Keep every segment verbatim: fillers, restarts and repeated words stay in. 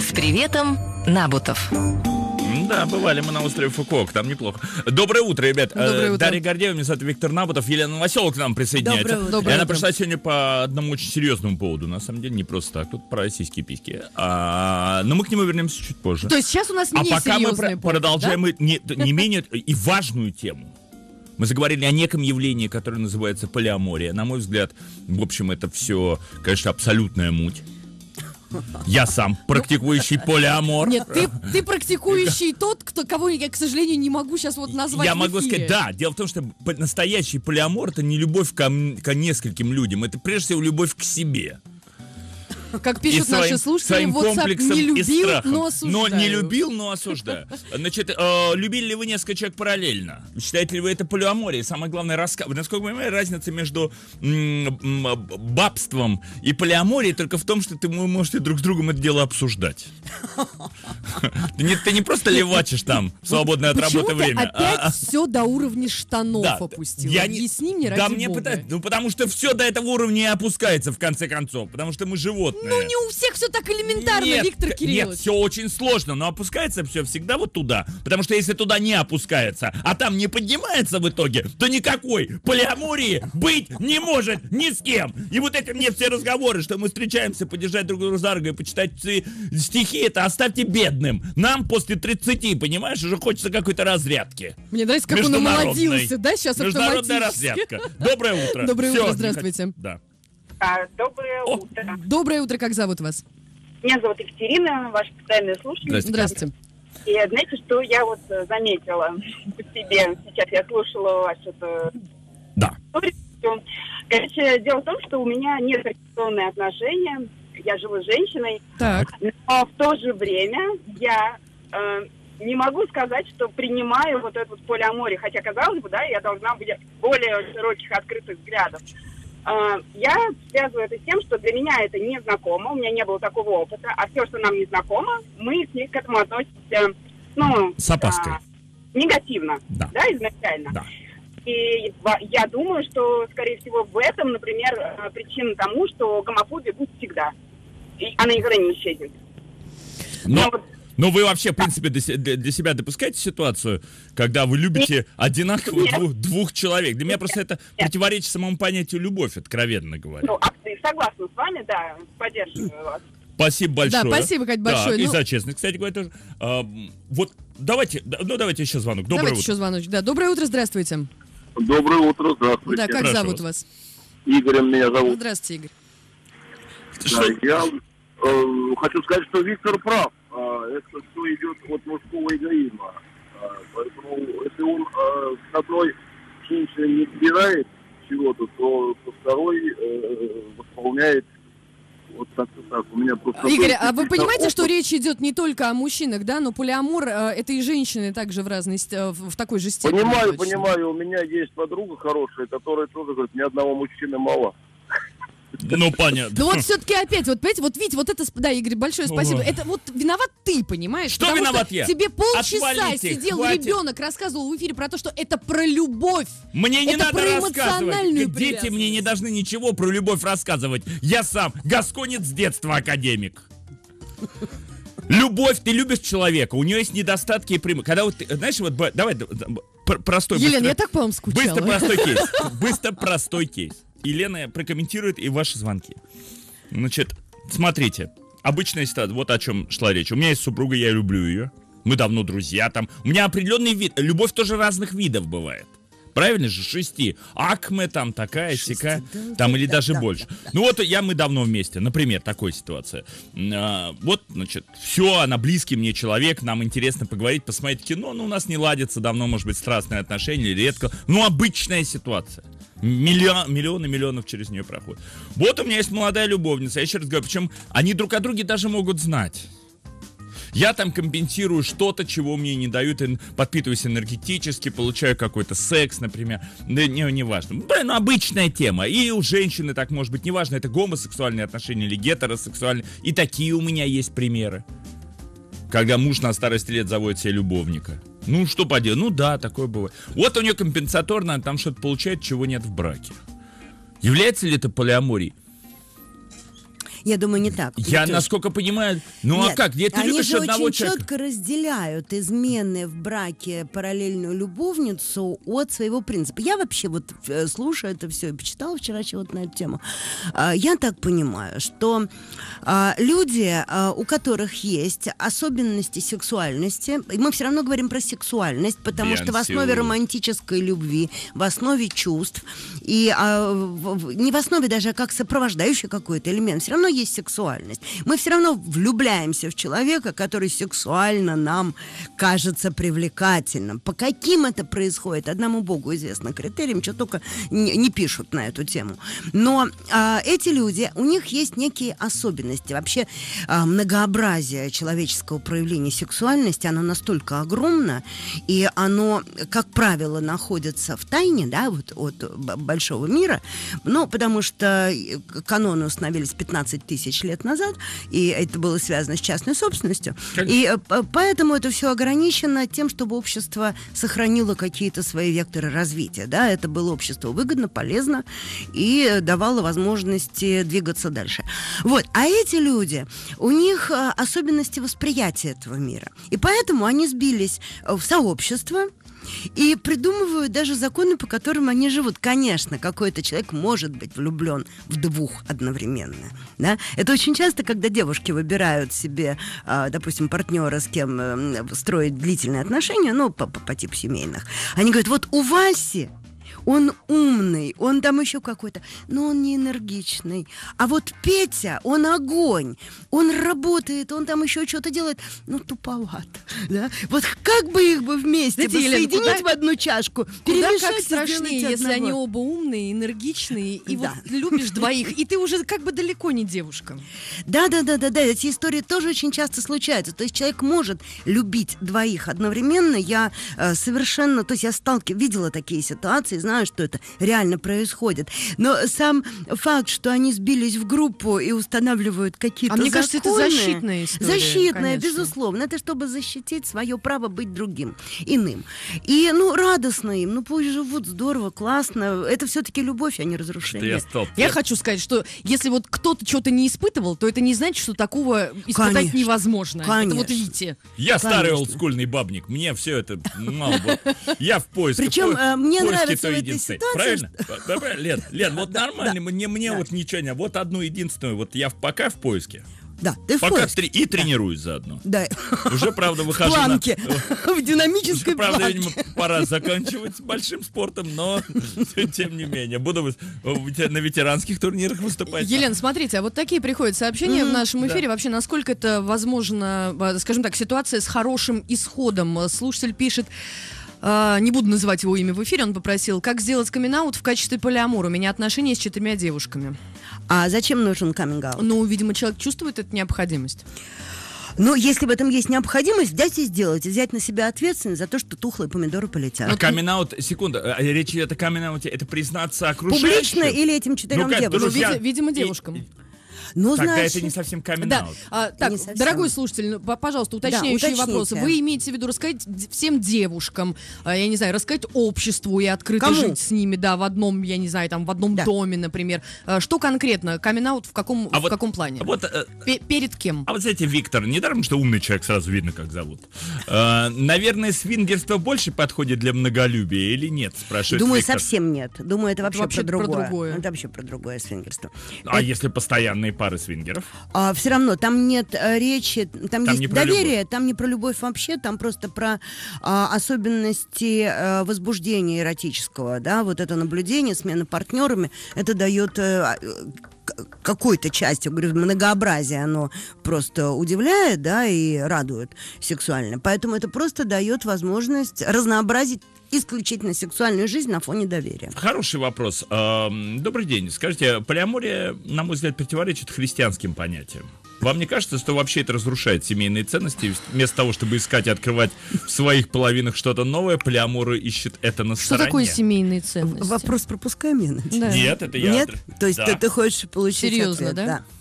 С приветом, Набутов. Да, бывали мы на острове Фукуок, там неплохо. Доброе утро, ребят. Доброе утро. Дарья Гордеева, меня зовут Виктор Набутов, Елена Новоселова к нам присоединяется. Доброе утро. И она пришла сегодня по одному очень серьезному поводу. На самом деле не просто так, тут про сиськи письки. А, но мы к нему вернемся чуть позже. То есть сейчас у нас а не пока мы серьезный про- повод, продолжаем да? мы не, не менее и важную тему. Мы заговорили о неком явлении, которое называется полиамория. На мой взгляд, в общем, это все, конечно, абсолютная муть. Я сам практикующий полиамор. Нет, ты, ты практикующий тот, кто, кого я, к сожалению, не могу сейчас вот назвать. Я в могу эфире. сказать, да, дело в том, что по- настоящий полиамор — это не любовь ко, м- ко нескольким людям, это прежде всего любовь к себе. Как пишут И своим- наши слушатели, своим WhatsApp комплексом не и любил, страхом. но осуждаю. Но не любил, но осуждаю. Значит, э, любили ли вы несколько человек параллельно? Считаете ли вы это полиаморией? Самое главное, раска... насколько я понимаю, разница между м- м- бабством и полиаморией только в том, что ты, вы можете друг с другом это дело обсуждать. Ты не, ты не просто левачишь там в свободное от Почему работы ты время. опять а- а- все до уровня штанов Да, опустил? я не- Объясни мне, ради Да мне бога. пытаются, ну потому что все до этого уровня и опускается в конце концов, потому что мы животные. Ну не у всех все так элементарно, Нет, Виктор к- Кириллович. Нет, все очень сложно, но опускается все всегда вот туда. Потому что если туда не опускается, а там не поднимается в итоге, то никакой полиамории быть не может ни с кем. И вот эти мне все разговоры, что мы встречаемся, подержать друг друга за руку и почитать ц- стихи, это оставьте бедным. Нам после тридцати, понимаешь, уже хочется какой-то разрядки. Мне нравится, как он Международной. омолодился, да, сейчас Международная автоматически. разрядка. Доброе утро. Доброе Всё, утро, не здравствуйте. хот- Да. А, Доброе О. утро. Доброе утро, как зовут вас? Меня зовут Екатерина, ваша постоянная слушательница. Здравствуйте. И знаете, что я вот э, заметила по себе? Сейчас я слушала вашу эту Да. историю. Короче, дело в том, что у меня нет традиционные отношения. Я живу с женщиной. Так. Но в то же время я э, не могу сказать, что принимаю вот этот полиаморию. Хотя, казалось бы, да, я должна быть более широких, открытых взглядов. Э, я связываю это с тем, что для меня это не знакомо, у меня не было такого опыта. А все, что нам не знакомо, мы к ней к этому относимся, ну... С опаской. а, негативно, Да. да, изначально. Да. И в- я думаю, что, скорее всего, в этом, например, э, причина тому, что гомофобия будет всегда. И она никогда не исчезнет. Но, Но вот- но вы вообще, в принципе, для, се- для- для себя допускаете ситуацию, когда вы любите одинаково Нет. двух, двух человек? Для меня просто это противоречит самому понятию любовь, откровенно говоря. Ну, а, согласна с вами, да, поддерживаю вас. Спасибо большое. Да, спасибо, Кать, большое. Так, и Ну- за честность, кстати говоря, тоже. А, вот давайте, да, ну давайте еще звонок. Доброе Давайте утро. еще звоночек. Да, доброе утро, здравствуйте. Доброе утро, здравствуйте. Да, как Прошу зовут вас. вас? Игорем меня зовут. Здравствуйте, Игорь. Что- Да, я э, хочу сказать, что Виктор прав. А, это все идет от мужского эгоизма. А, поэтому, если он э, с одной женщиной не собирает чего-то, то со второй э, восполняет вот так-то так. У меня просто... Игорь, а вы Опыт. понимаете, что речь идет не только о мужчинах, да, но полиамор э, это и женщины также в разной, ст- э, в в такой же степени. Понимаю, точно. понимаю. У меня есть подруга хорошая, которая тоже говорит, ни одного мужчины мало. Ну, понятно. Да вот все-таки опять, вот понимаете, вот видите, вот это, сп- да, Игорь, большое спасибо. Ой. Это вот виноват ты, понимаешь? Что Потому виноват что я? тебе полчаса Отвалите, сидел хватит. ребенок, рассказывал в эфире про то, что это про любовь. Мне не Это надо про рассказывать. эмоциональную Дети мне не привязанность. должны ничего про любовь рассказывать. Я сам гасконец с детства, академик. Любовь, ты любишь человека, у нее есть недостатки и преимущества. Когда вот, ты- знаешь, вот, б- давай, д- д- пр- простой, Елена, быстро- я так по вам скучала. быстро простой кейс. Быстро простой кейс. Елена прокомментирует и ваши звонки. Значит, смотрите, обычная ситуация, вот о чем шла речь. У меня есть супруга, я люблю ее. Мы давно друзья там. У меня определенный вид. Любовь тоже разных видов бывает. Правильно же? Шести. Акме там такая, сякая, там или даже больше. Ну вот я, мы давно вместе. Например, такая ситуация. А, вот, значит, все, она близкий мне человек, нам интересно поговорить, посмотреть кино, но у нас не ладится давно, может быть, страстные отношения, или редко. Ну, обычная ситуация. Миллион, миллионы миллионов через нее проходят. Вот у меня есть молодая любовница. Я еще раз говорю, причем они друг о друге даже могут знать. Я там компенсирую что-то, чего мне не дают, эн- подпитываюсь энергетически, получаю какой-то секс, например. Да не, не важно. Блин, ну, обычная тема. И у женщины так может быть, неважно, это гомосексуальные отношения или гетеросексуальные. И такие у меня есть примеры. Когда муж на старости лет заводит себе любовника. Ну, что поделать? Ну да, такое бывает. Вот у нее компенсаторно, она там что-то получает, чего нет в браке. Является ли это полиаморией? Я думаю, не так. Я, Витюш. насколько понимаю, ну Нет, а как? Нет, ты они любишь же одного очень человека. четко разделяют измены в браке параллельную любовницу от своего принципа. Я вообще вот э, слушаю это все и почитала вчера чего-то на эту тему. А, я так понимаю, что а, люди, а, у которых есть особенности сексуальности, и мы все равно говорим про сексуальность, потому что в основе романтической любви, в основе чувств, и а, в, в, не в основе даже, а как сопровождающий какой-то элемент, все равно есть сексуальность. Мы все равно влюбляемся в человека, который сексуально нам кажется привлекательным. По каким это происходит, одному Богу известно критериям, что только не, не пишут на эту тему. Но а, эти люди, у них есть некие особенности. Вообще а, многообразие человеческого проявления сексуальности, оно настолько огромно, и оно, как правило, находится в тайне, да, вот от большого мира, ну, потому что каноны установились пятнадцать тысяч лет назад, и это было связано с частной собственностью. Конечно. И э, поэтому это все ограничено тем, чтобы общество сохранило какие-то свои векторы развития. Да? Это было обществу выгодно, полезно и давало возможности двигаться дальше. Вот. А эти люди, у них э, особенности восприятия этого мира. И поэтому они сбились в сообщество и придумывают даже законы, по которым они живут. Конечно, какой-то человек может быть влюблен в двух одновременно. Да? Это очень часто, когда девушки выбирают себе, допустим, партнера, с кем строить длительные отношения, ну, по, по, по типу семейных. Они говорят, вот у Васи он умный, он там еще какой-то, но он не энергичный. А вот Петя, он огонь, он работает, он там еще что-то делает, ну, туповат. Да? Вот как бы их бы вместе бы Елена, соединить куда, в одну чашку, куда перемешать как и страшнее, сделать если одного. они оба умные, энергичные, и Да. вот любишь двоих, и ты уже как бы далеко не девушка. Да, да, да, да, да. Эти истории тоже очень часто случаются. То есть человек может любить двоих одновременно. Я э, совершенно, то есть я сталкивалась, видела такие ситуации, знаю, что это реально происходит. Но сам факт, что они сбились в группу и устанавливают какие-то А мне законы, кажется, это защитная история. защитная, конечно. безусловно. Это чтобы защитить свое право быть другим, иным. И, ну, радостно им, ну, пусть живут, здорово, классно. Это все-таки любовь, а не разрушение. Я стал. Я хочу сказать, что если вот кто-то что-то не испытывал, то это не значит, что такого испытать Конечно. невозможно. Конечно. Это вот видите. Я старый Конечно. олдскульный бабник, мне все это мало. Вот. Я в поиске. Причем, в э, мне поиске нравится той в этой единственной. ситуации, Правильно? Да, да, Лен, Лен, вот нормально, мне, мне да. вот ничего не... Вот одну единственную, вот я в- пока в поиске, Да, ты в пока поиске. тре- и тренируюсь заодно. Да. Уже, правда, В выхожу планке. на... В динамической Уже, правда, планке. видимо, пора заканчивать с большим спортом, но тем не менее. Буду выс- на ветеранских турнирах выступать. Елена, смотрите, а вот такие приходят сообщения Мгм, в нашем эфире. да. Вообще, насколько это возможно, э, скажем так, ситуация с хорошим исходом. Слушатель пишет, э, не буду называть его имя в эфире, он попросил, как сделать камин-аут в качестве полиамора. У меня отношения с четырьмя девушками. А зачем нужен каминг-аут? Ну, видимо, человек чувствует эту необходимость. Ну, если в этом есть необходимость, взять и сделать. И взять на себя ответственность за то, что тухлые помидоры полетят. А камин-аут, секунда, а речь идет о камин-ауте, это признаться окружающим? Публично или этим четырем Ну, как, девушкам? Ну, друзья, види- видимо, и- девушкам. и- Ну, Тогда значит... это не совсем Да, камин-аут. а, так, Не совсем. дорогой слушатель, ну, по- пожалуйста, уточняющие уточните. вопросы. Вы имеете в виду рассказать д- всем девушкам, а, я не знаю, рассказать обществу и открыто Кому? жить с ними, да, в одном, я не знаю, там, в одном Да. доме, например. А, Что конкретно? Камин-аут в каком, А в вот- каком плане? А вот, э, Пе- Перед кем? а вот знаете, Виктор, недаром, что умный человек, сразу видно, как зовут. Э, наверное, свингерство больше подходит для многолюбия или нет, спрашивает Думаю, Виктор. совсем нет. Думаю, это вообще, вообще про про другое. другое. Это вообще про другое свингерство. А если постоянные пары свингеров? А, все равно там нет э, речи, там, Там есть не про доверие, любовь. там не про любовь вообще, там просто про а, особенности э, возбуждения эротического, да, вот это наблюдение, смена партнерами, это дает э, к- какой-то частью, говорю, многообразие, оно просто удивляет, да, и радует сексуально, поэтому это просто дает возможность разнообразить исключительно сексуальную жизнь на фоне доверия. Хороший вопрос. Эм, Добрый день. Скажите, полиамория, на мой взгляд, противоречит христианским понятиям. Вам не кажется, что вообще это разрушает семейные ценности? Вместо того, чтобы искать и открывать в своих половинах что-то новое, полиаморы ищет это на Что стороне? такое семейные ценности? Вопрос пропускаем, я надеюсь? Да. Нет, это я... Нет? То есть Да. ты, ты хочешь получить Серьезно, ответ? да?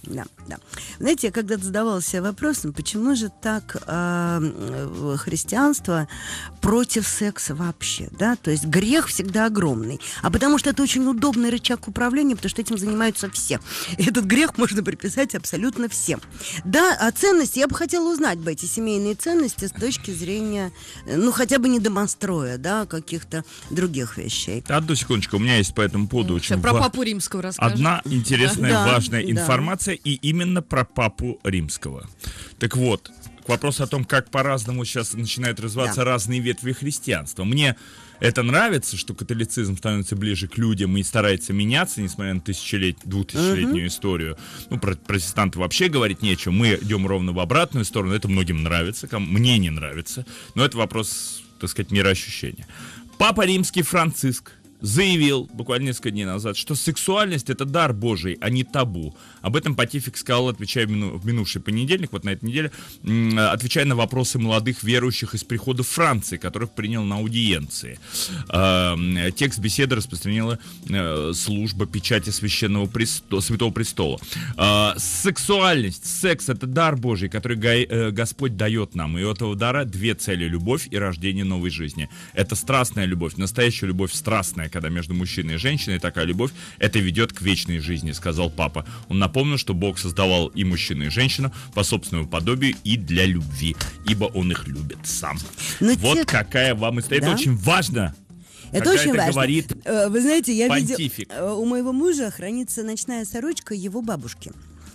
да, да. Знаете, я когда-то задавалась себе вопросом, почему же так э, христианство против секса вообще, да? То есть грех всегда огромный. А потому что это очень удобный рычаг управления, потому что этим занимаются все. И этот грех можно приписать абсолютно всем. Да, а ценности, я бы хотела узнать бы эти семейные ценности с точки зрения, ну, хотя бы не домостроя, да, каких-то других вещей. Одну секундочку, у меня есть по этому поводу очень Про ва- папу римского расскажем. одна интересная, Да, важная да. информация, и именно про папу римского. Так вот, к вопросу о том, как по-разному сейчас начинают развиваться Да. разные ветви христианства. Мне это нравится, что католицизм становится ближе к людям и старается меняться, несмотря на тысячелет... двухтысячелетнюю историю. Ну, про протестанты вообще говорить нечего. Мы идем ровно в обратную сторону. Это многим нравится, кому- мне не нравится. Но это вопрос, так сказать, мироощущения. Папа римский Франциск заявил буквально несколько дней назад, что сексуальность — это дар Божий, а не табу. Об этом понтифик сказал, отвечая в, мину, в минувший понедельник, вот на этой неделе, м, отвечая на вопросы молодых верующих из прихода Франции, которых принял на аудиенции. Э, текст беседы распространила э, служба печати Священного Престо- Святого Престола. Э, сексуальность, секс — это дар Божий, который Га- э, Господь дает нам. И у этого дара две цели — любовь и рождение новой жизни. Это страстная любовь, настоящая любовь страстная, когда между мужчиной и женщиной такая любовь, это ведет к вечной жизни, сказал папа. Он напомнил, что Бог создавал и мужчину, и женщину по собственному подобию и для любви, ибо Он их любит сам. Но вот те- какая вам история. Да. Это очень важно. Это когда очень это важно. говорит Э, Вы знаете, я понтифик. видела, у моего мужа хранится ночная сорочка его бабушки.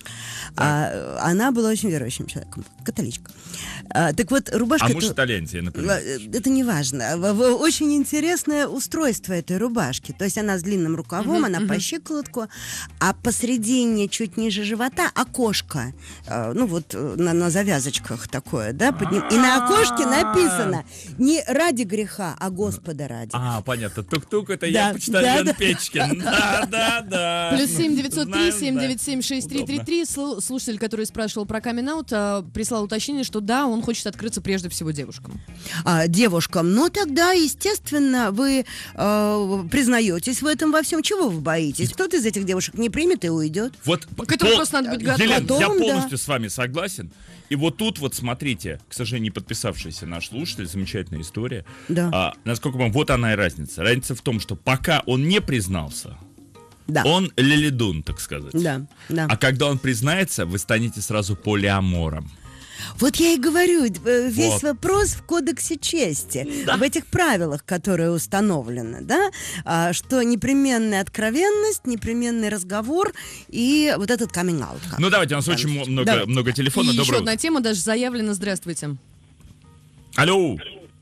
А, она была очень верующим человеком, католичка. А, так вот, рубашка... А муж это- итальянец, я например. Э, Это не важно. В- в- Очень интересное устройство этой рубашки. То есть она с длинным рукавом, она по щиколотку, а посередине, чуть ниже живота, окошко. Э, Ну вот э, на, на завязочках такое, да? подним- И на окошке написано не ради греха, а Господа ради. А, понятно. Тук-тук, это Да, я почтальон да, да. Печкин. Да, да, да. Плюс семь девятьсот три Знаем, семь да. девять семь шесть три три три. Слу- Слушатель, который спрашивал про камин-аут, а, прислал уточнение, что да, он хочет открыться прежде всего девушкам. А, девушкам, ну тогда, естественно, вы э, признаетесь в этом во всем. Чего вы боитесь? Кто-то из этих девушек не примет и уйдет. Вот К этому пол- просто надо быть готовым. Елена, я Потом, да. полностью с вами согласен. И вот тут вот смотрите, к сожалению, не подписавшийся наш слушатель, замечательная история. Да. А, насколько вам, вот она и разница. Разница в том, что пока он не признался, Да. он леледун, так сказать. Да, да. А когда он признается, вы станете сразу полиамором. Вот я и говорю, э, весь Вот. вопрос в кодексе чести, в этих правилах, которые установлены, да, а, что непременная откровенность, непременный разговор и вот этот каминг-аут. как Ну давайте, у нас там очень сейчас. много, Давайте. много И телефонов. еще Доброе одна утро. тема даже заявлена. Здравствуйте. Алло,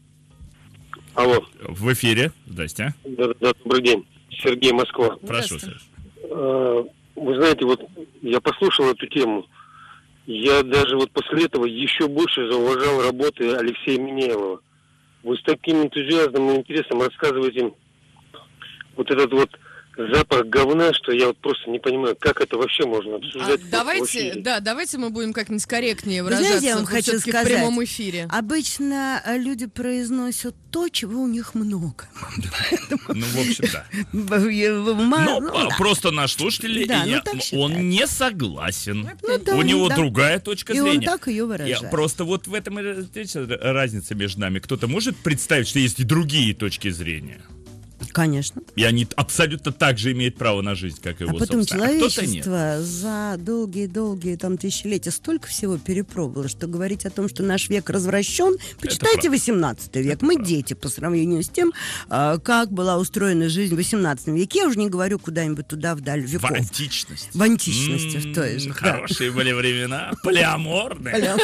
Алло, в эфире. Здрасте. да, да, добрый день. Сергей, Москва. Прошу, Здравствуйте. Сереж. Э, Вы знаете, вот я послушал эту тему. Я даже вот после этого еще больше зауважал работы Алексея Минейлова. Вы с таким энтузиазмом и интересом рассказываете вот этот вот запах говна, что я вот просто не понимаю, как это вообще можно А обсуждать. в давайте, эфире. да, давайте мы будем как-нибудь корректнее Вы знаете, выражаться я вам вот хочу всё-таки сказать, в прямом эфире. Обычно э, люди произносят то, чего у них много. Ну, в общем, да. Ну, Ну, а, просто наш слушатель, Да, и ну я- так считает. он не согласен. Ну да, У него да. другая точка И он зрения. так ее Я- выражает. просто вот в этом и видите, разница между нами. Кто-то может представить, что есть и другие точки зрения. Конечно. И они абсолютно так же имеют право на жизнь, как и А его потом собственно. А кто-то нет. человечество за долгие-долгие там тысячелетия столько всего перепробовало, что говорить о том, что наш век развращен, почитайте правда. восемнадцатый век. Мы дети по сравнению с тем, а, как была устроена жизнь в восемнадцатом веке. Я уже не говорю куда-нибудь туда, вдаль В веков. античности. В античности, в той же, М, да. Хорошие были времена. Полиаморные.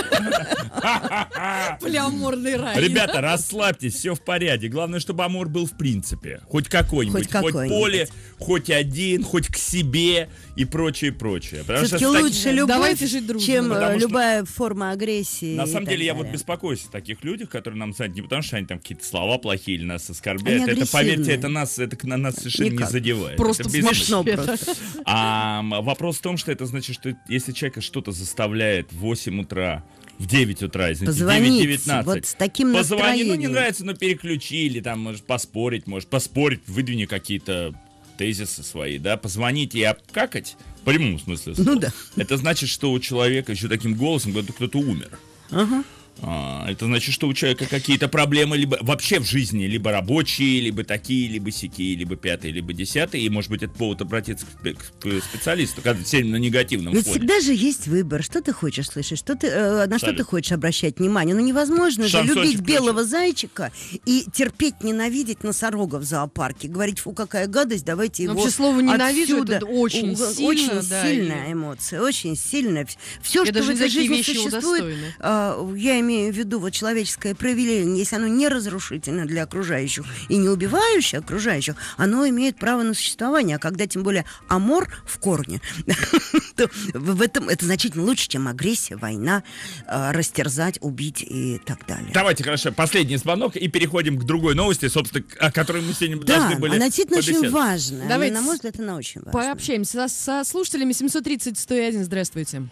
Полиаморный рай. Ребята, расслабьтесь, все в порядке. Главное, чтобы амор был в принципе. Хоть какой-нибудь. Хоть Хоть, какой-нибудь. поле, хоть один, хоть к себе и прочее, прочее. Потому что Все-таки с таки- лучше любовь, Давайте жить дружно. чем э, Потому что- любая форма агрессии. На и самом так деле, я вот далее. беспокоюсь о таких людях, которые нам звонят не потому, что они там какие-то слова плохие или нас оскорбляют. Они Это, поверьте, агрессивные. это нас, это на нас совершенно Никак. не задевает. Просто Это безумно. Смешно просто. А м, вопрос в том, что это значит, что если человека что-то заставляет в восемь утра, в девять утра, извините, Позвонить девять девятнадцать. вот с таким Позвони, ну не настроением. нравится, но переключи, или там, может, поспорить, может, поспорить, выдвини какие-то тезисы свои, да, позвонить и обкакать, В прямом смысле Ну слова. да. Это значит, что у человека еще таким голосом, когда кто-то умер. Ага. А, это значит, что у человека какие-то проблемы либо вообще в жизни, либо рабочие, либо такие, либо сякие, либо пятые, либо десятые. И, может быть, это повод обратиться к, спе- к специалисту, когда сильно на негативном Ведь фоне. всегда же есть выбор. Что ты хочешь слышать? Что ты, э, на что Абсолютно. ты хочешь обращать внимание? Ну невозможно же Шансончик любить включи. белого зайчика и терпеть, ненавидеть носорога в зоопарке. Говорить, фу, какая гадость, давайте его Вообще слово «ненавижу» отсюда. это очень У- сильно, Очень да, сильная и- эмоция, очень сильная. Все, Я что даже в не этой такие жизни вещи существует, удостоены. э, я имею в виду вот человеческое проявление, если оно не разрушительно для окружающих и не убивающее окружающих, оно имеет право на существование. А когда тем более амор в корне, то в этом это значительно лучше, чем агрессия, война, э, растерзать, убить и так далее. Давайте, хорошо, последний звонок и переходим к другой новости, собственно, о которой мы сегодня Да, должны были она действительно очень побеседовать. важная. Давайте На мой взгляд, она очень важная. Пообщаемся со, со слушателями. семьсот тридцать сто один, здравствуйте.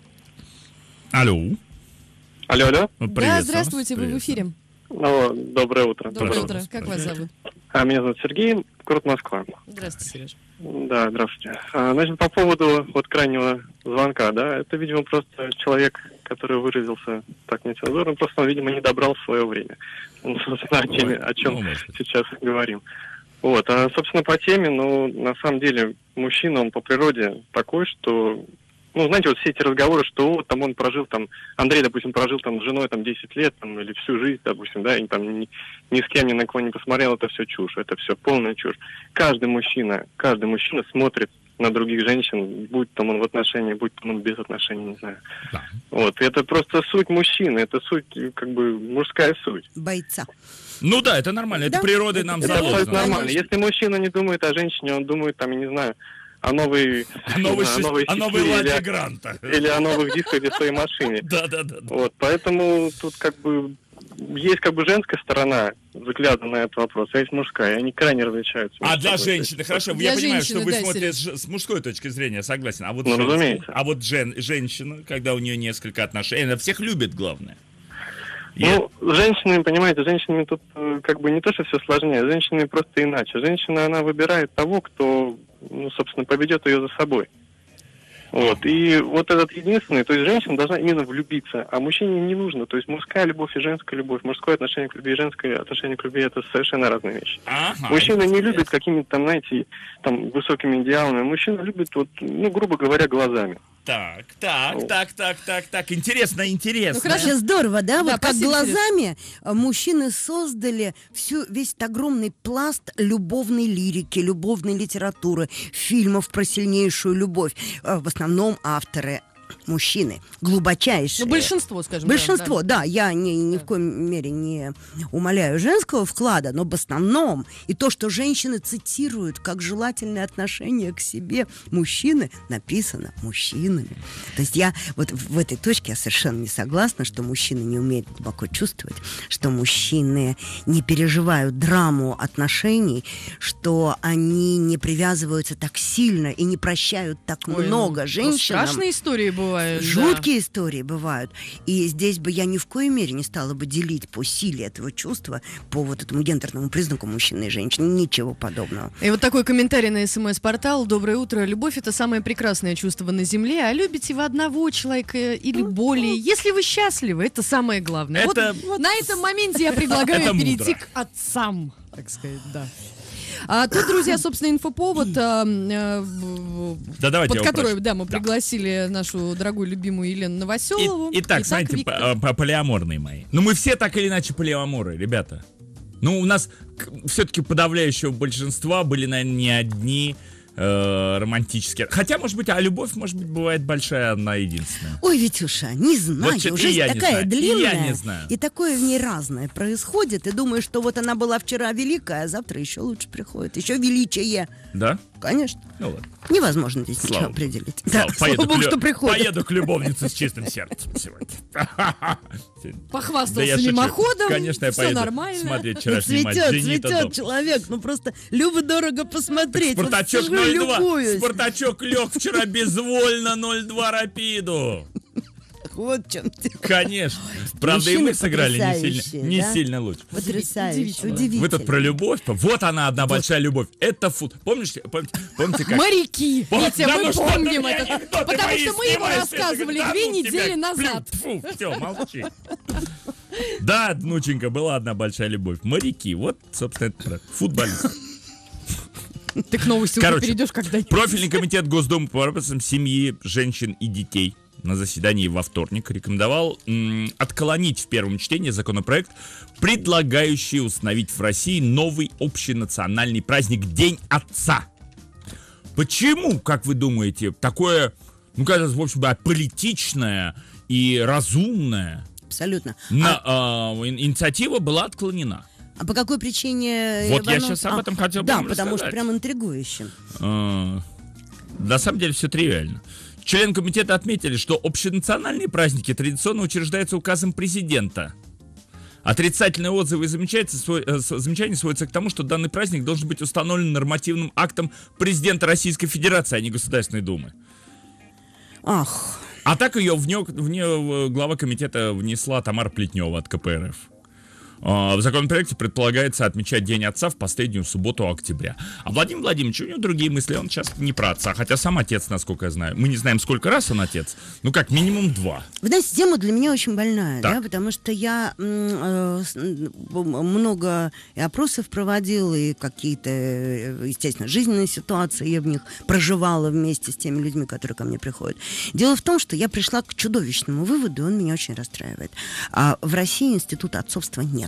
Алло. Алло, алло. Да, Приветствую здравствуйте, вас. вы в эфире. Ну, доброе утро. Доброе Пожалуйста. утро. Как вас зовут? А, меня зовут Сергей, город Москва. Здравствуйте, Сереж. Да, здравствуйте. А, значит, по поводу вот крайнего звонка, да, это, видимо, просто человек, который выразился так нецензурно, просто он, видимо, не добрал свое время. Ну, собственно, о теме, о чем Ну, может быть. сейчас говорим. Вот, а, собственно, по теме, ну, на самом деле, мужчина, он по природе такой, что... Ну, знаете, вот все эти разговоры, что вот там он прожил, там, Андрей, допустим, прожил там с женой там десять лет, там, или всю жизнь, допустим, да, и там ни, ни с кем ни на кого не посмотрел, это все чушь, это все полная чушь. Каждый мужчина, каждый мужчина смотрит на других женщин, будь там он в отношении, будь там он без отношений, не знаю. Да. Вот, и это просто суть мужчины, это суть, как бы, мужская суть. Бойца. Ну да, это нормально, это Да. природой нам Это заложено. абсолютно нормально. Конечно. Если мужчина не думает о женщине, он думает, там, я не знаю, о новой... О новой, о шест- новой о новой секире Ладе или- Гранта. или о новых дисках для своей машине. Да, да, да. да. Вот, поэтому тут как бы есть как бы женская сторона взгляда на этот вопрос, а есть мужская, и они крайне различаются. А между для собой. женщины, хорошо, Для я понимаю, женщины, что вы да, смотрите с, с мужской точки зрения, согласен. А вот, Ну, женской- разумеется. а вот жен, женщина, когда у нее несколько отношений, она всех любит, главное. Я- Ну, с женщинами, понимаете, с женщинами тут э, как бы не то, что все сложнее, с женщинами просто иначе. Женщина, она выбирает того, кто, ну, собственно, поведет ее за собой. Вот, и вот этот единственный, то есть женщина должна именно влюбиться, а мужчине не нужно. То есть мужская любовь и женская любовь, мужское отношение к любви и женское отношение к любви — это совершенно разные вещи. Ага, Мужчина не интересно. любит какими-то там, знаете, там, высокими идеалами. Мужчина любит, вот, ну, грубо говоря, глазами. Так, так, Ну. так, так, так, так. Интересно, интересно. Ну, хорошо. Вообще здорово, да? Да, Вот как спасибо, глазами э, мужчины создали всю, весь этот огромный пласт любовной лирики, любовной литературы, фильмов про сильнейшую любовь. Э, В основном авторы мужчины, глубочайшие. Ну, большинство, скажем так, Большинство, да. да, я ни, ни в коем мере не умаляю женского вклада, но в основном и то, что женщины цитируют как желательное отношение к себе мужчины, написано мужчинами. То есть я вот в этой точке я совершенно не согласна, что мужчины не умеют глубоко чувствовать, что мужчины не переживают драму отношений, что они не привязываются так сильно и не прощают так Ой, много ну, женщинам. Страшные истории бывают. да. Жуткие истории бывают. И здесь бы я ни в коей мере не стала бы делить по силе этого чувства, по вот этому гендерному признаку мужчины и женщины. Ничего подобного. И вот такой комментарий на СМС-портал. Доброе утро. Любовь — это самое прекрасное чувство на земле. А любите вы одного человека или более? Если вы счастливы, это самое главное. Вот, Это- вот на этом моменте я предлагаю Это перейти мудро. к отцам, так сказать, да. А тут, друзья, собственно, инфоповод, а, а, в- Да, давайте под я который, упрощу. да, мы Да. пригласили нашу дорогую любимую Елену Новоселову. И- Итак, знаете, Виктор. по- по- полиаморные мои. Ну, мы все так или иначе полиаморы, ребята. Ну, у нас все-таки подавляющего большинства были, наверное, не одни э, романтические. Хотя, может быть, а любовь, может быть, бывает большая, одна единственная. Ой, Витюша, не знаю, Вот чё- и жизнь я не такая знаю, и длинная, я не знаю. и такое в ней разное происходит, и думаю, что вот она была вчера великая, а завтра еще лучше приходит, еще величие. Да? Конечно. Ну ладно. Невозможно здесь Слава ничего Богу. определить. Слава, Да, слава поеду, богу, к лю- что приходит. поеду к любовнице с чистым сердцем сегодня. Похвастался Да я шучу. мимоходом, Конечно, я всё поеду нормально. смотреть Ну, вчерашний матч цветет, «Зенита» цветет дома. человек, ну просто любо-дорого посмотреть. Вот Спартачок сижу и ноль два. любуюсь. Спартачок лег вчера безвольно ноль два Рапиду. Вот в чем дело. Конечно. Правда, и Мужчины мы сыграли не потрясающие, сильно, не да? сильно лучше. Потрясающе, Удивительно. удивительно. Вы тут про любовь. Вот она, одна большая любовь. Это фут. Помнишь, помните, помните как? Моряки! Пом- Витя, Да мы ну что ты помним мне этот. анекдоты Потому мои что мы его снимаешь, рассказывали да две ну недели тебя, назад. Фу, все, молчи. Да, внученька, была одна большая любовь. Моряки. Вот, собственно, это про футболисты. Ты к новости уже Короче, перейдешь когда-нибудь. Профильный комитет Госдумы по вопросам семьи, женщин и детей на заседании во вторник рекомендовал м, отклонить в первом чтении законопроект, предлагающий установить в России новый общенациональный праздник День Отца. Почему, как вы думаете, такое, ну, кажется, в общем, политичное и разумное Абсолютно. на, а, ин- инициатива была отклонена? А по какой причине? Вот я Иванов- сейчас об А, этом хотел бы Да, вам потому что рассказать. прям интригующе. А, На самом деле все тривиально. Члены комитета отметили, что общенациональные праздники традиционно учреждаются указом президента. Отрицательные отзывы и замечания, свой- э, с- замечания сводятся к тому, что данный праздник должен быть установлен нормативным актом президента Российской Федерации, а не Государственной Думы. Ах, А так ее в нее, в нее глава комитета внесла Тамара Плетнева от ка пэ эр эф. А, В законопроекте предполагается отмечать День Отца в последнюю субботу октября. А Владимир Владимирович, у него другие мысли, он сейчас не про отца, хотя сам отец, насколько я знаю. Мы не знаем, сколько раз он отец, ну как минимум два. вы знаете, тема для меня очень больная, Так. да, потому что я м, э, с- м, много и опросов проводила, и какие-то, э, естественно, жизненные ситуации я в них проживала вместе с теми людьми, которые ко мне приходят. Дело в том, что я пришла к чудовищному выводу, и он меня очень расстраивает. А в России института отцовства нет.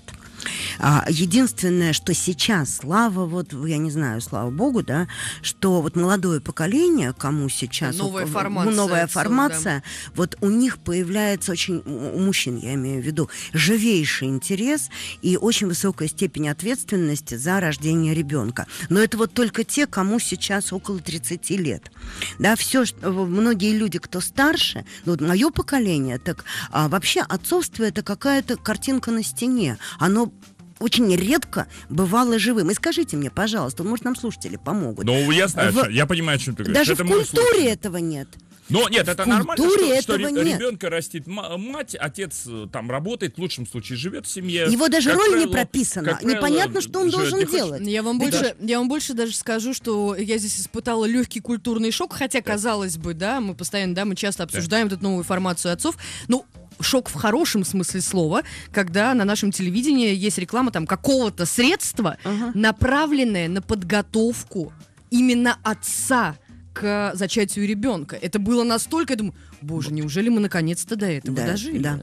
А, единственное, что сейчас, слава, вот, я не знаю, слава богу, да, что вот молодое поколение, кому сейчас... Новая вот, формация Новая отцов, формация, вот у них появляется очень, у мужчин, я имею в виду, живейший интерес и очень высокая степень ответственности за рождение ребенка. Но это вот только те, кому сейчас около тридцати лет. Да, все, что, многие люди, кто старше, ну, вот мое поколение, так а, вообще отцовство это какая-то картинка на стене. Оно очень редко бывало живым. И скажите мне, пожалуйста, может, нам слушатели помогут. Ну, я знаю, В- что- я понимаю, о чем ты говоришь. Даже Это в мой культуре случай. этого нет. Но нет, это В нормально, культуре что, что этого ре- нет. ребенка растит ма- мать, отец э, там работает, в лучшем случае живет в семье. Его даже Как роль не правило- прописана. как правило, Непонятно, что он живет. должен Не хочешь- делать. Я вам, Да. больше, я вам больше даже скажу, что я здесь испытала легкий культурный шок, хотя, казалось бы, да, мы постоянно, да, мы часто обсуждаем эту новую формацию отцов. Ну, шок в хорошем смысле слова, когда на нашем телевидении есть реклама там какого-то средства, Ага. направленное на подготовку именно отца к зачатию ребенка. Это было настолько, я думаю, боже, неужели мы наконец-то до этого Да, дожили? да.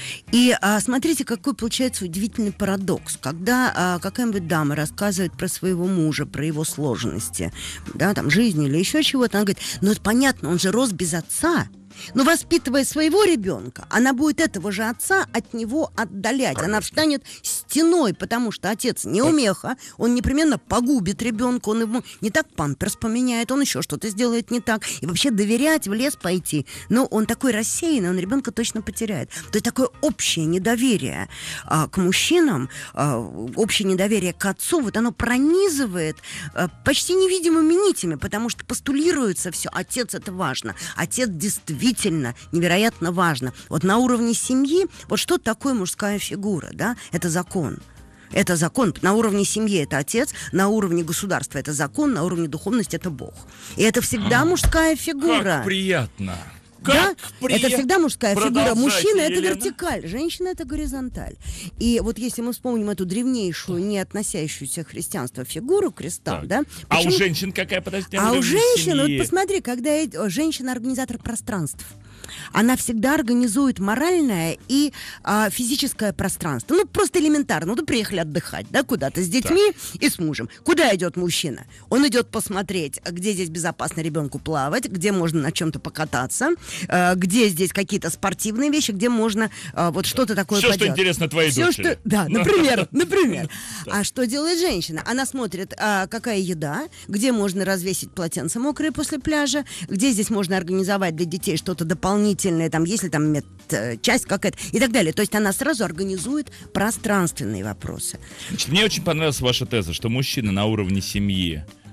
И а, смотрите, какой получается удивительный парадокс. Когда а, какая-нибудь дама рассказывает про своего мужа, про его сложности, да, там, жизни или еще чего-то, она говорит, ну это понятно, он же рос без отца. Но воспитывая своего ребенка, она будет этого же отца от него отдалять. Она встанет стеной, потому что отец неумеха, он непременно погубит ребенка, он ему не так памперс поменяет, он еще что-то сделает не так. И вообще доверять, в лес пойти. Но он такой рассеянный, он ребенка точно потеряет. То есть такое общее недоверие а, к мужчинам, а, общее недоверие к отцу, вот оно пронизывает а, почти невидимыми нитями, потому что постулируется все, отец это важно, отец действительно невероятно важно. Вот на уровне семьи, вот что такое мужская фигура, да, это закон. Это закон. На уровне семьи это отец, на уровне государства это закон, на уровне духовности это Бог. И это всегда мужская фигура. Как приятно. Да? Как приятно. Это всегда мужская фигура. Продолжайте, Мужчина это Елена. вертикаль, женщина это горизонталь. И вот если мы вспомним эту древнейшую, не относящуюся к христианству фигуру креста, Так. да? А у почему- женщин какая, подожди? А у уровень женщин, семьи? вот посмотри, когда э- женщина организатор пространств, она всегда организует моральное и а, физическое пространство. Ну, просто элементарно. Ну, приехали отдыхать, да, куда-то с детьми и с мужем. Куда идет мужчина? Он идет посмотреть, где здесь безопасно ребенку плавать, где можно на чем-то покататься, э, где здесь какие-то спортивные вещи, где можно э, вот что-то такое Всё, что поделать. интересно твоей Всё, дочери. что- Да, например, например. А что делает женщина? Она смотрит, а, какая еда, где можно развесить полотенце мокрые после пляжа, где здесь можно организовать для детей что-то дополнительное, там, если там мед- э, часть какая-то и так далее. То есть она сразу организует пространственные вопросы. Значит, мне очень понравилась ваша теза, что мужчина на уровне семьи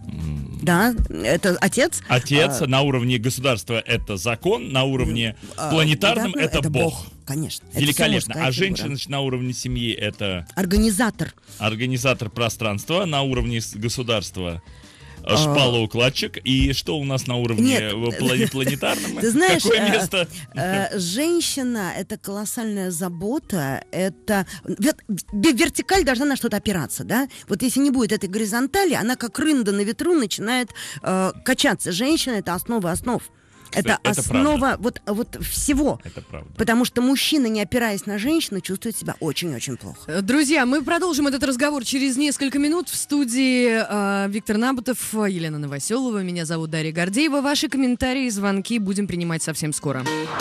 Да, это отец. Отец, а, на уровне государства это закон, на уровне а, планетарном да, это, это Бог. Бог. Конечно. Это Великолепно. всё мужская А женщина, фигура. значит, на уровне семьи это Организатор. организатор пространства, на уровне с- государства шпалоукладчик. И что у нас на уровне Нет. э, плане- планетарном? Ты знаешь, Какое э, место? э, женщина — это колоссальная забота, это... вер- Вертикаль должна на что-то опираться, да? Вот если не будет этой горизонтали, она как рында на ветру начинает э, качаться. Женщина — это основа основ. Это, это основа вот, вот всего. Это правда. Потому что мужчина, не опираясь на женщину, чувствует себя очень-очень плохо. Друзья, мы продолжим этот разговор через несколько минут. В студии э, Виктор Набутов, Елена Новоселова. Меня зовут Дарья Гордеева. Ваши комментарии и звонки будем принимать совсем скоро.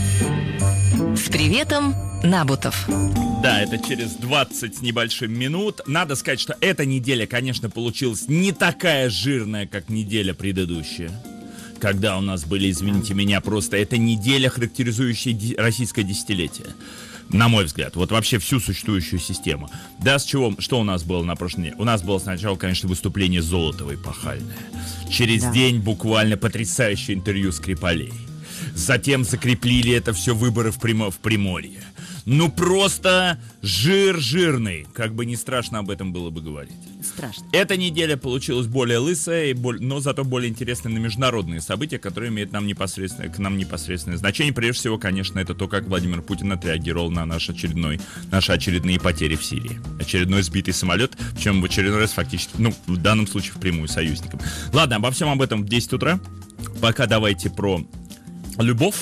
С приветом, Набутов. Да, это через двадцать с небольшим минут. Надо сказать, что эта неделя, конечно, получилась не такая жирная, как неделя предыдущая. Когда у нас были, извините меня, просто эта неделя, характеризующая ди- российское десятилетие. На мой взгляд, вот вообще всю существующую систему. Да, с чего, что у нас было на прошлой неделе? У нас было сначала, конечно, выступление Золотовой пахальное. Через Да. день буквально потрясающее интервью Скрипалей. Затем закрепили это все выборы в, Примо- в Приморье. Ну просто жир жирный, как бы не страшно об этом было бы говорить. Страшно. Эта неделя получилась более лысая, и боль- но зато более интересная на международные события, которые имеют нам непосредственно, к нам непосредственное значение. Прежде всего, конечно, это то, как Владимир Путин отреагировал на наш очередной, наши очередные потери в Сирии. Очередной сбитый самолет, причем в очередной раз фактически, ну, в данном случае впрямую союзникам. Ладно, обо всем об этом в десять утра. Пока давайте про любовь.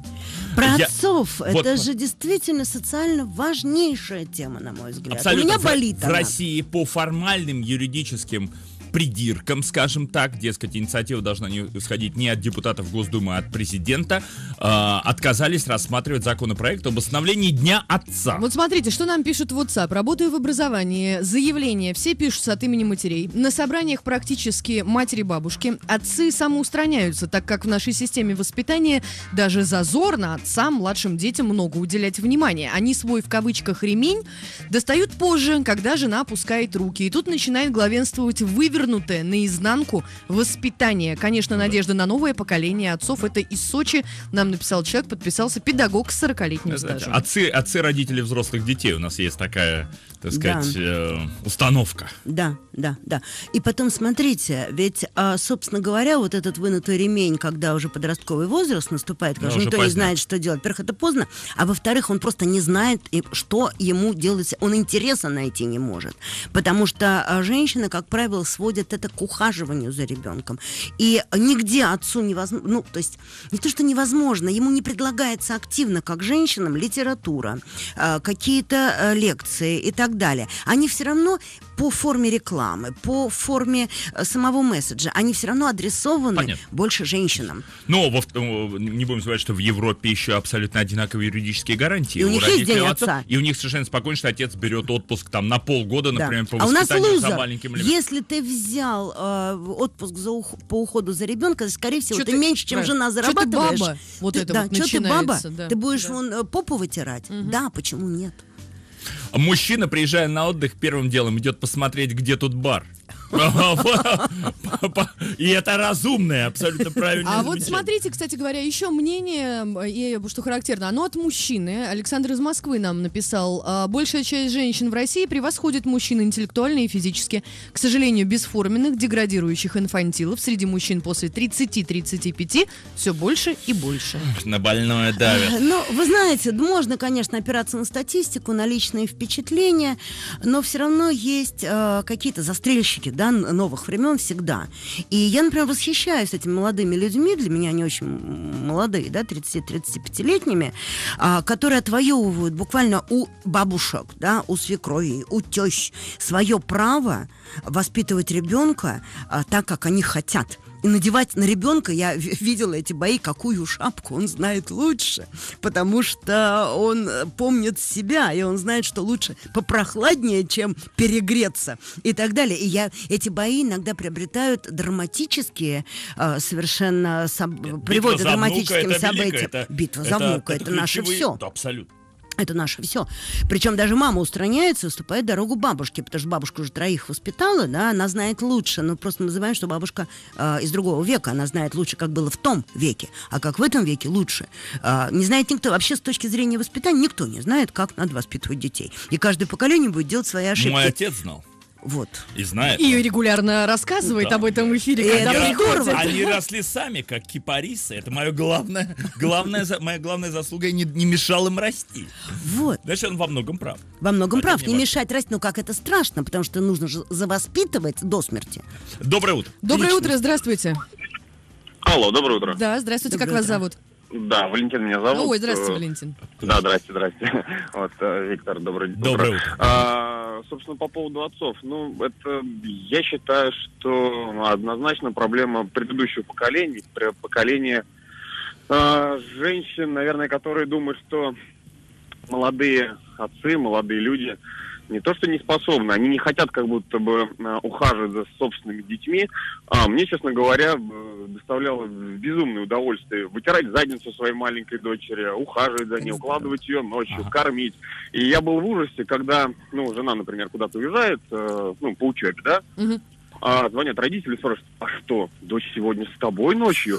Про Я- отцов. вот- Это же действительно социально важнейшая тема, на мой взгляд. Абсолютно. У меня В- болит в, она. России по формальным юридическим придиркам, скажем так, дескать, инициатива должна не исходить не от депутатов Госдумы, а от президента, э, отказались рассматривать законопроект об установлении Дня Отца. Вот смотрите, что нам пишут в WhatsApp. Работаю в образовании. Заявления все пишутся от имени матерей. На собраниях практически матери-бабушки. Отцы самоустраняются, так как в нашей системе воспитания даже зазорно отцам, младшим детям много уделять внимания. Они свой, в кавычках, ремень достают позже, когда жена опускает руки. И тут начинает главенствовать вывернутое наизнанку воспитание. Конечно, надежда на новое поколение отцов. Это из Сочи нам написал человек, подписался педагог с сорокалетним стажем. Отцы, отцы родители взрослых детей. У нас есть такая, так сказать, Да. э, установка. Да, да, да. И потом, смотрите, ведь, а, собственно говоря, вот этот вынутый ремень, когда уже подростковый возраст наступает, когда Да, уже уже никто не поздно. знает, что делать. Во-первых, это поздно, а во-вторых, он просто не знает, и что ему делать. Он интереса найти не может. Потому что а, женщины, как правило, сводят это к ухаживанию за ребенком. И нигде отцу невозможно, ну, то есть, не то, что невозможно, ему не предлагается активно, как женщинам, литература, а, какие-то а, лекции и так далее. Они все равно по форме рекламы, по форме э, самого месседжа, они все равно адресованы Понятно. больше женщинам. Но во, в- не будем забывать, что в Европе еще абсолютно одинаковые юридические гарантии. И у них есть родителей день отцов, отца. И у них совершенно спокойно, что отец берет отпуск там на полгода, Да. например, по А у нас воспитанию за лузер. маленьким ребенком. Если ты взял э, отпуск за ух- по уходу за ребенком, скорее всего, Чё ты, ты- меньше, чем правильно. жена Чё ты зарабатываешь. баба? Вот Ты- это да, вот чё ты баба? начинается, да. Ты будешь Да. вон, э, попу вытирать? Да, почему нет? Мужчина, приезжая на отдых, первым делом идет посмотреть, где тут бар. И это разумное, абсолютно правильное А вот замечание. смотрите, кстати говоря, еще мнение, и, что характерно, оно от мужчины. Александр из Москвы нам написал: «А, большая часть женщин в России превосходит мужчин интеллектуально и физически. К сожалению, бесформенных, деградирующих инфантилов среди мужчин после тридцати-тридцати пяти все больше и больше». На больное давят. Ну, вы знаете, можно, конечно, опираться на статистику, на личные впечатления, но все равно есть э, какие-то застрельщики, да, н- новых времен всегда. И я, например, восхищаюсь этими молодыми людьми, для меня они очень м, молодые, да, тридцати-тридцатипятилетними, а, которые отвоевывают буквально у бабушек, да, у свекровей, у тещ свое право воспитывать ребенка а, так, как они хотят. И надевать на ребенка, я в- видела эти бои, какую шапку он знает лучше, потому что он э, помнит себя, и он знает, что лучше попрохладнее, чем перегреться, и так далее. И я, эти бои иногда приобретают драматические, э, совершенно соб- Битва приводят к за внука, драматическим это велико, событиям. это- Битва за внука, это, наше ключевые- все. Да, абсолютно. Это наше все. Причем даже мама устраняется, уступает дорогу бабушке, потому что бабушка уже троих воспитала, да, она знает лучше. Но просто мы называем, что бабушка э, из другого века, она знает лучше, как было в том веке, а как в этом веке лучше. Э, не знает никто. Вообще, с точки зрения воспитания, никто не знает, как надо воспитывать детей. И каждое поколение будет делать свои ошибки. Мой отец знал. Вот. И знает. И регулярно рассказывает Да. об этом в эфире, И когда это приходит. здорово. Они росли сами, как кипарисы. Это мое главное, главное, за- моя главная заслуга. Я не, не мешал им расти. Вот. Значит, он во многом прав. Во многом Это прав. не Не важно. мешать расти, ну как это страшно, потому что нужно же завоспитывать до смерти. Доброе утро. Доброе Личность. утро, здравствуйте. Алло, доброе утро. Да, здравствуйте, как Доброе вас утро. зовут? Да, Валентин меня зовут. Ой, здравствуйте, Э, Валентин. Да, здрасте, здрасте. Вот, э, Виктор, доброе утро. Доброе утро. А, собственно, по поводу отцов. Ну, это, я считаю, что однозначно проблема предыдущего поколения, пр- поколения э, женщин, наверное, которые думают, что молодые отцы, молодые люди не то что не способны, они не хотят как будто бы э, ухаживать за собственными детьми. А мне, честно говоря, э, доставляло безумное удовольствие вытирать задницу своей маленькой дочери, ухаживать за ней, укладывать ее ночью, Ага. кормить. И я был в ужасе, когда, ну, жена, например, куда-то уезжает, э, ну, по учебе, да, Мгм. а звонят родители и спрашивают: а что, дочь сегодня с тобой ночью?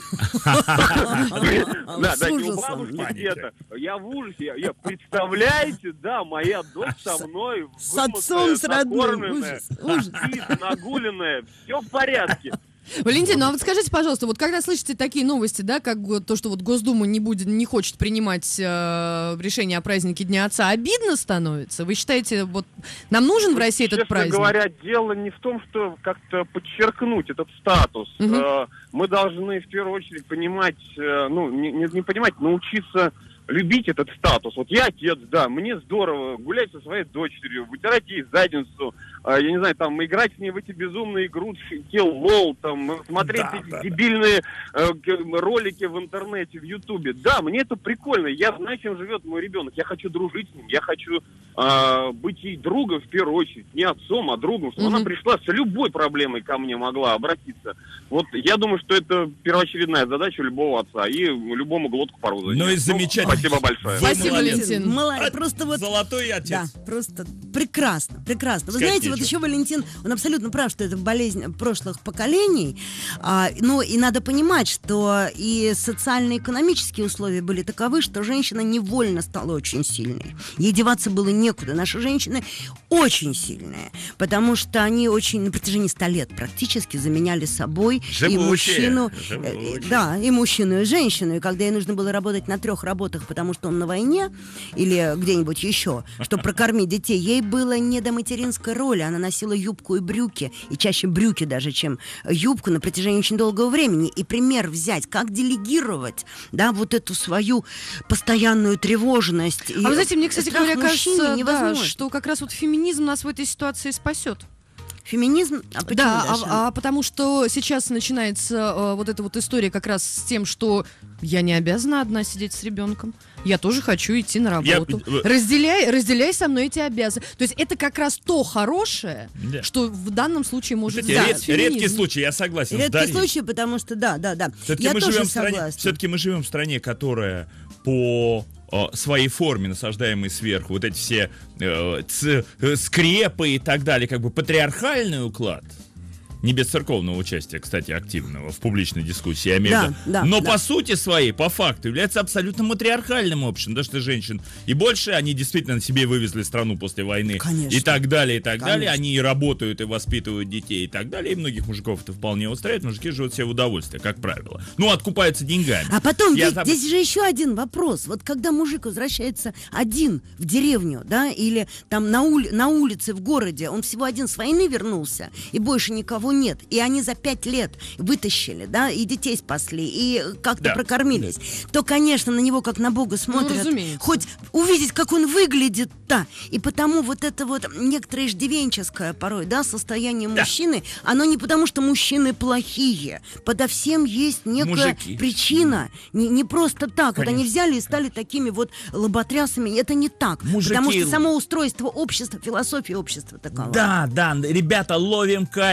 Да, С да, у ужасом. бабушки Паника. где-то. Я в ужасе. Я, я- представляете, да, моя дочь со мной С отцом, с вымытая, родным. накормленная, Ужас, ужас. спит, нагуленная, все в порядке. Валентин, ну а вот скажите, пожалуйста, вот когда слышите такие новости, да, как вот то, что вот Госдума не будет, не хочет принимать э, решение о празднике Дня Отца, обидно становится? Вы считаете, вот нам нужен в России этот Честно праздник? говоря, дело не в том, что как-то подчеркнуть этот статус. Мгм. Э, Мы должны в первую очередь понимать, э, ну, не, не- не понимать, научиться любить этот статус. Вот я отец, да, мне здорово гулять со своей дочерью, вытирать ей задницу, э, я не знаю, там, играть с ней в эти безумные игрушки, лол, там, э, смотреть Да, эти да, да. дебильные э, к- ролики в интернете, в Ютубе. Да, мне это прикольно, я знаю, чем живет мой ребенок, я хочу дружить с ним, я хочу э, быть ей другом в первую очередь, не отцом, а другом, чтобы Мгм. она пришла с любой проблемой ко мне могла обратиться. Вот я думаю, что это первоочередная задача любого отца, и любому глотку порву. Ну и замечательно. Спасибо большое. Вы Спасибо, молодец. Валентин. Молодец. Просто вот Золотой отец. Да, просто прекрасно, прекрасно. Вы Сказать знаете, вот нечего. еще Валентин, он абсолютно прав, что это болезнь прошлых поколений. А, ну, и надо понимать, что и социально-экономические условия были таковы, что женщина невольно стала очень сильной. Ей деваться было некуда. Наши женщины очень сильные, потому что они очень на протяжении ста лет практически заменяли собой и Живучие, мужчину, живучие. э, да, и мужчину, и женщину. И когда ей нужно было работать на трех работах, потому что он на войне или где-нибудь еще, чтобы прокормить детей, ей было не до материнской роли. Она носила юбку и брюки, и чаще брюки даже, чем юбку на протяжении очень долгого времени. И пример взять, как делегировать, да, вот эту свою постоянную тревожность. А вы знаете, мне, кстати говоря, кажется, да, невозможно. что как раз вот феминизм нас в этой ситуации спасет. Феминизм, а почему, Да, Даша? а, а потому что сейчас начинается э, вот эта вот история как раз с тем, что я не обязана одна сидеть с ребенком. Я тоже хочу идти на Я- работу. э, Разделяй, разделяй со мной эти обязанности. То есть это как раз то хорошее, Да. что в данном случае может Кстати, сделать ред- феминизм. редкий случай, я согласен с Редкий Дарьей. случай, потому что, да, да, да. Все-таки Я мы, тоже живем в стране, согласна. все-таки мы живем в стране, которая по э, своей форме, насаждаемой сверху, вот эти все э, ц- э, скрепы и так далее, как бы патриархальный уклад, не без церковного участия, кстати, активного в публичной дискуссии, я имею Да, в виду. да, Но да. по сути своей, по факту, является абсолютно матриархальным обществом, потому что женщин и больше, они действительно на себе вывезли страну после войны, Конечно. и так далее, и так далее. Конечно. Они и работают, и воспитывают детей, и так далее. И многих мужиков это вполне устраивает. Мужики живут себе в удовольствие, как правило. Ну, откупаются деньгами. А потом, Я ведь там- здесь же еще один вопрос. Вот когда мужик возвращается один в деревню, да, или там на, ули- на улице в городе, он всего один с войны вернулся, и больше никого нет, и они за пять лет вытащили, да, и детей спасли, и как-то Да. прокормились, то, конечно, на него как на Бога смотрят. разумеется. Хоть увидеть, как он выглядит-то. И потому вот это вот некоторое иждивенческое порой, да, состояние Да. мужчины, оно не потому, что мужчины плохие. Подо всем есть некая Мужики. причина. Не, не просто так. Вот они Конечно. взяли и стали такими вот лоботрясами. Это не так. Мужики- Потому что само устройство общества, философия общества такова. Да, да, ребята, ловим кайф. Мы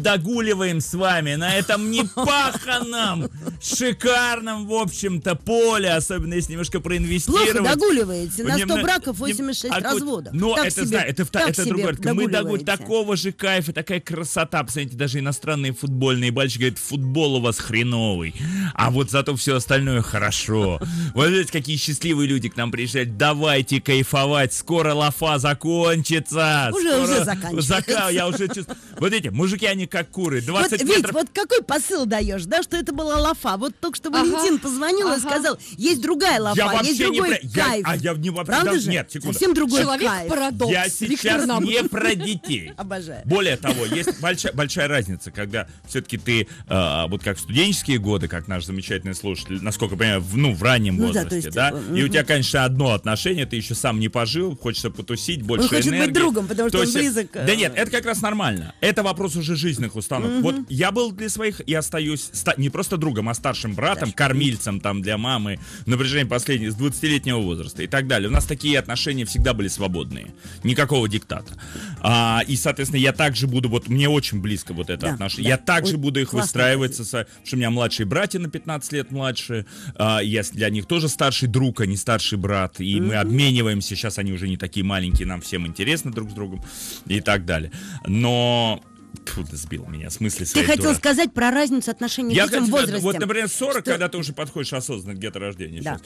догуливаем с вами на этом непаханном, шикарном, в общем-то, поле, особенно если немножко проинвестировать. Плохо догуливаете. На сто Немно- браков нем- восемьдесят шесть а вот- разводов. Но Так это, себе- знаю, это, так это себе другое. Мы догу- догуливаете. такого же кайфа, такая красота. Посмотрите, даже иностранные футбольные болельщики говорят, футбол у вас хреновый, а вот зато все остальное хорошо. Вот видите, какие счастливые люди к нам приезжают. Давайте кайфовать, скоро лафа закончится. Уже- Скоро уже заканчивается. зака- Я уже чувствую. Вот эти мужики, они как куры. Вот, двадцать Вить, метров. вот какой посыл даешь, да, что это была лафа? Вот только что Ага. Валентин позвонил и Ага. сказал, есть другая лафа, Я есть вообще не другой про- я- кайф. а я не вообще- Правда да, же? нет, секунду. Совсем другой кайф. Человек-парадокс. Я Виктор сейчас Набутов. не про детей. Обожаю. Более того, есть большая, большая разница, когда все-таки ты, э, вот как в студенческие годы, как наш замечательный слушатель, насколько я понимаю, в, ну, в раннем Ну да, возрасте, то есть, да, э, и у мгм. тебя, конечно, одно отношение, ты еще сам не пожил, хочется потусить, больше Он хочет быть энергии. другом, потому что То он есть, близок, э, Да нет, это как раз нормально. Это вопрос уже жизненных установок. Вот я был для своих, и остаюсь ста- не просто другом, а старшим братом, кормильцем там для мамы на протяжении последнего, с двадцатилетнего возраста и так далее. У нас такие отношения всегда были свободные. Никакого диктата. А, и, соответственно, я также буду, вот мне очень близко вот это Да, отношение. да. Я также Ой, буду их классная выстраивать, со, со- потому что у меня младшие братья на пятнадцать лет младше. А, я с- для них тоже старший друг, а не старший брат. И мы обмениваемся. Сейчас они уже не такие маленькие, нам всем интересно друг с другом и так далее. Но... Тьфу, ты сбил меня, в смысле Ты своей хотел дурак. сказать про разницу отношений Я к детям в хотел- возрасте. вот, например, сорок, Что- когда ты уже подходишь осознанно к деторождению, Да. сейчас,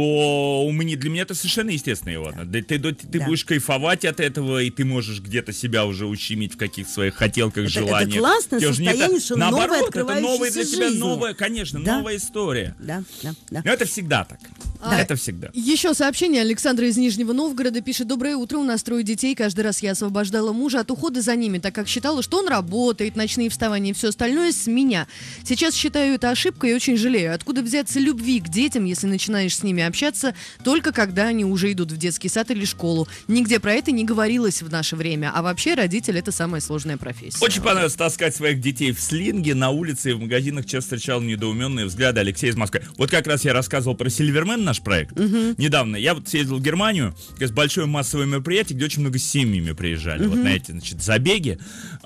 то у меня, для меня это совершенно естественно, Ивана. Да, ты, ты, ты Да. будешь кайфовать от этого, и ты можешь где-то себя уже ущемить в каких-то своих хотелках, Это- это желаниях. классное Тебе уже не состояние, так- что наоборот, новая это новая для открывающаяся тебя жизнь. новая, конечно, Да. новая история. Да, да, да. Но это всегда так. А, Это всегда. Еще сообщение. Александра из Нижнего Новгорода пишет: доброе утро, у нас трое детей. Каждый раз я освобождала мужа от ухода за ними, так как считала, что он работает, ночные вставания и все остальное с меня. Сейчас считаю это ошибкой и очень жалею. Откуда взяться любви к детям, если начинаешь с ними общаться только когда они уже идут в детский сад или школу? Нигде про это не говорилось в наше время. А вообще родитель — это самая сложная профессия. Очень понравилось таскать своих детей в слинге на улице и в магазинах. Часто встречал недоуменные взгляды. Алексей из Москвы. Вот как раз я рассказывал про Сильвермен, наш проект. Недавно я вот съездил в Германию, как раз большое массовое мероприятие, где очень много с семьями приезжали. Вот на эти, значит, забеги.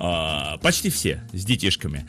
А, почти все с детишками.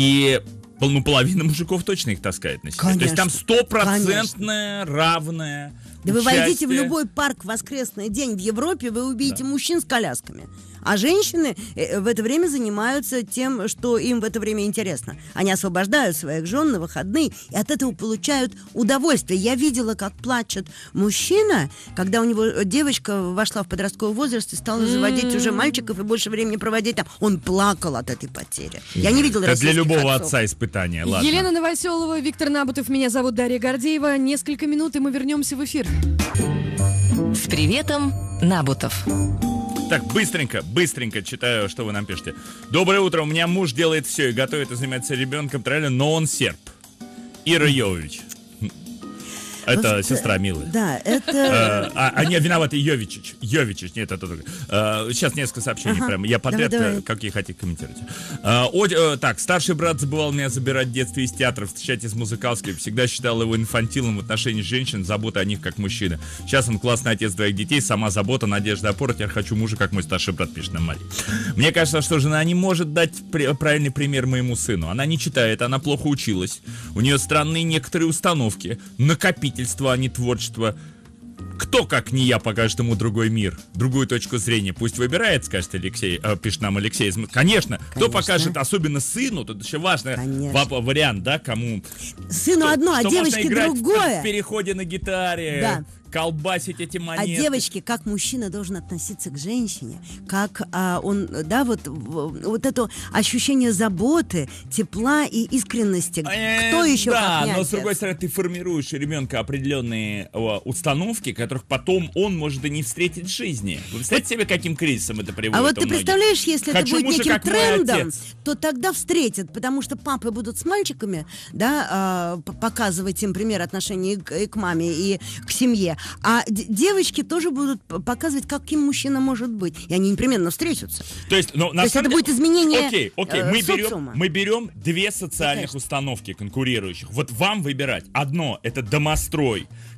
И пол- ну, половина мужиков точно их таскает на себе. То есть там Конечно. стопроцентное равное Да вы войдите в участие. любой парк в воскресный день в Европе, вы увидите мужчин с колясками. А женщины э, в это время занимаются тем, что им в это время интересно. Они освобождают своих жен на выходные и от этого получают удовольствие. Я видела, как плачет мужчина, когда у него девочка вошла в подростковый возраст и стала заводить уже мальчиков и больше времени проводить там. Он плакал от этой потери. Я не видела Это для российских любого отцов. отца испытание. Ладно. Елена Новоселова, Виктор Набутов, меня зовут Дарья Гордеева. Несколько минут, и мы вернемся в эфир. С приветом, Набутов. Так, быстренько, быстренько читаю, что вы нам пишете. Доброе утро, у меня муж делает все и готовит и занимается ребенком, правильно, но он серб. Ира Йович. Это Вот, сестра Милы. Да, это... Э, А, а не, виноват Йовичич. Йовичич, нет, это только. Э, Сейчас несколько сообщений Ага. прям. Я подряд, Давай, давай. э, какие хотите, комментируйте. Э, о- э, Так, старший брат забывал меня забирать в детстве из театра, встречать из музыкалской. Всегда считал его инфантилом в отношении женщин, забота о них как мужчина. Сейчас он классный отец двоих детей, сама забота, надежда, опора. Теперь хочу мужа, как мой старший брат, пишет нам Мария. Мне кажется, что жена не может дать при- правильный пример моему сыну. Она не читает, она плохо училась. У нее странные некоторые установки. Накопительство, а не творчество. Кто, как не я, покажет ему другой мир, другую точку зрения? Пусть выбирает, скажет Алексей, э, пишет нам Алексей. из М- Конечно, кто Конечно. покажет, особенно сыну, тут еще важный Конечно. ва- вариант, да, кому... Сыну что- одно, а что можно девочке играть в- другое. в переходе на гитаре, Да. колбасить эти А монеты. девочки, как мужчина должен относиться к женщине, как а, он, да, вот, в- вот это ощущение заботы, тепла и искренности. Э, Кто еще Да, как не но с отец? другой стороны, ты формируешь у ребенка определенные о, установки, которых потом он может и не встретить в жизни. Вы представляете себе, каким кризисом это приводит А вот у ты многих? представляешь, если Хочу это будет мужа, неким как мой трендом, отец. то тогда встретят, потому что папы будут с мальчиками, да, а, п- показывать им пример отношений и к, и к маме, и к семье. А д- девочки тоже будут п- показывать, каким мужчина может быть. И они непременно встретятся. То есть, ну, на То есть самом это деле- будет изменение, Окей, окей, э, мы, берем, социума. мы берем две социальных Конечно. установки конкурирующих. Вот вам выбирать. Одно — это домострой,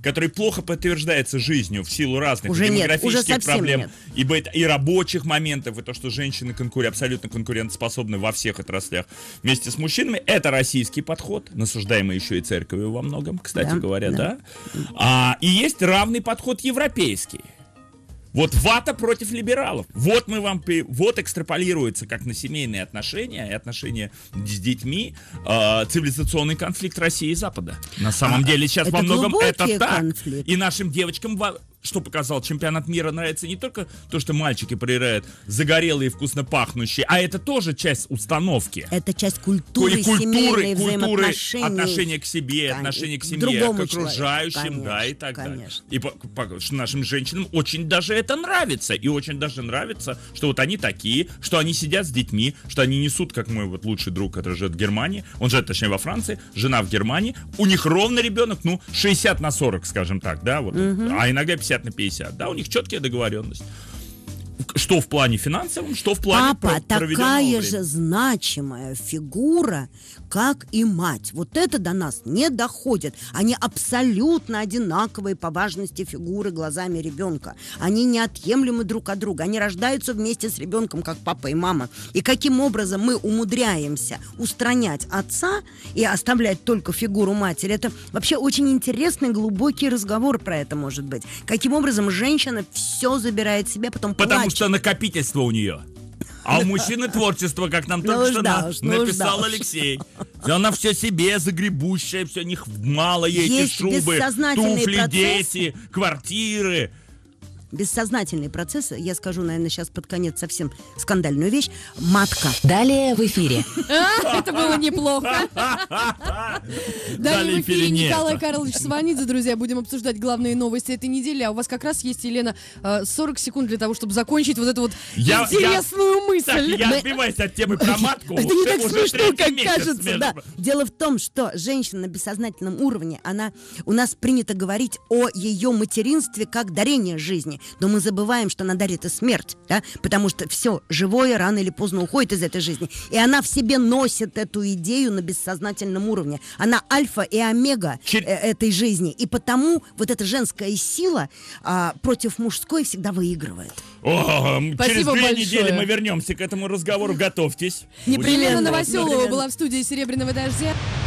который плохо подтверждается жизнью в силу разных Уже нет, демографических уже совсем проблем нет. и, быт- и рабочих моментов, и то, что женщины конкур... абсолютно конкурентоспособны во всех отраслях вместе с мужчинами, это российский подход, насаждаемый еще и церковью во многом, кстати Да, говоря, да. да. А, и есть равный подход европейский. Вот вата против либералов. Вот мы вам, при- вот экстраполируется как на семейные отношения и отношения с детьми э, цивилизационный конфликт России и Запада. На самом А, деле сейчас это во многом это глубокий так. конфликт. И нашим девочкам, во- что показал чемпионат мира, нравится не только то, что мальчики проиграют загорелые и вкусно пахнущие, а это тоже часть установки. Это часть культуры, Ку- культуры, семейной культуры, взаимоотношений. отношения к себе, Кон- отношения к к семье, к другому окружающим, человеку. да, и Конечно, так далее. конечно. И по- по- что нашим женщинам очень даже это нравится. И очень даже нравится, что вот они такие, что они сидят с детьми, что они несут, как мой вот лучший друг, который живет в Германии, он живет, точнее, во Франции, жена в Германии, у них ровно ребенок, ну, шестьдесят на сорок, скажем так, да, вот, а иногда пятьдесят на пятьдесят, да, у них четкие договоренности. Что в плане финансовом, что в плане Папа, про- проведенного такая времени. же значимая фигура, как и мать. Вот это до нас не доходит. Они абсолютно одинаковые по важности фигуры глазами ребенка. Они неотъемлемы друг от друга. Они рождаются вместе с ребенком, как папа и мама. И каким образом мы умудряемся устранять отца и оставлять только фигуру матери, это вообще очень интересный, глубокий разговор про это может быть. Каким образом женщина все забирает себе, потом Потому плачет. что накопительство у нее. А у мужчины творчество, как нам только Ну что уж да на- уж, ну уж написал да уж. Алексей. Она все себе загребущая, все них мало ей эти Есть шубы, бессознательные туфли, процессы. дети, квартиры. Бессознательные процессы, я скажу, наверное, сейчас под конец совсем скандальную вещь, матка. Далее в эфире. А, это было неплохо. Далее в эфире нет. Николай Карлович Сванидзе, друзья. Будем обсуждать главные новости этой недели. А у вас как раз есть, Елена, э, сорок секунд для того, чтобы закончить вот эту вот Я- интересную Так, мысль. я Мы- отбиваюсь от темы про матку. Это не так Уже смешно, третий как месяц, кажется, между да. прочим. Дело в том, что женщина на бессознательном уровне, она, у нас принято говорить о ее материнстве как дарение жизни, но мы забываем, что она дарит и смерть, да, потому что все живое рано или поздно уходит из этой жизни, и она в себе носит эту идею на бессознательном уровне. Она альфа и омега Чер- э, этой жизни, и потому вот эта женская сила а, против мужской всегда выигрывает. О, м, через Спасибо две большое. недели мы вернемся к этому разговору. Готовьтесь. Елена Непременно. Новоселова Непременно. была в студии «Серебряного дождя».